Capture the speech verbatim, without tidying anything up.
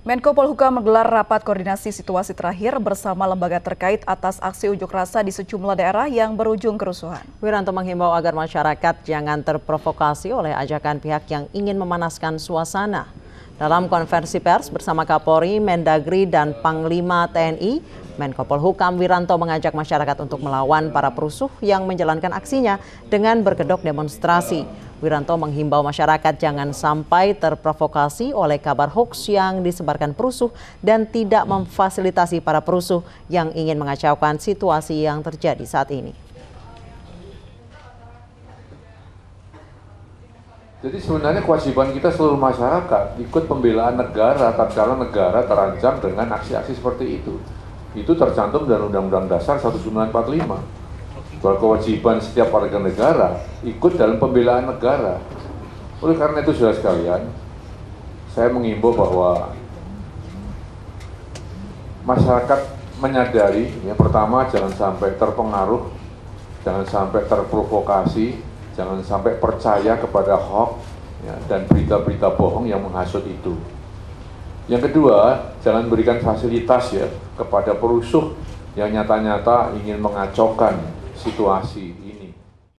Menko Polhukam menggelar rapat koordinasi situasi terakhir bersama lembaga terkait atas aksi unjuk rasa di sejumlah daerah yang berujung kerusuhan. Wiranto menghimbau agar masyarakat jangan terprovokasi oleh ajakan pihak yang ingin memanaskan suasana. Dalam konferensi pers bersama Kapolri, Mendagri, dan Panglima T N I, Menko Polhukam Wiranto mengajak masyarakat untuk melawan para perusuh yang menjalankan aksinya dengan berkedok demonstrasi. Wiranto menghimbau masyarakat jangan sampai terprovokasi oleh kabar hoaks yang disebarkan perusuh dan tidak memfasilitasi para perusuh yang ingin mengacaukan situasi yang terjadi saat ini. Jadi sebenarnya kewajiban kita seluruh masyarakat ikut pembelaan negara tatkala negara terancam dengan aksi-aksi seperti itu. Itu tercantum dalam Undang-Undang Dasar seribu sembilan ratus empat puluh lima. Bahwa kewajiban setiap warga negara ikut dalam pembelaan negara. Oleh karena itu, saudara sekalian, saya mengimbau bahwa masyarakat menyadari, ya, pertama jangan sampai terpengaruh, jangan sampai terprovokasi, jangan sampai percaya kepada hoax, ya, dan berita-berita bohong yang menghasut itu. Yang kedua, jangan berikan fasilitas ya kepada perusuh yang nyata-nyata ingin mengacaukan situasi.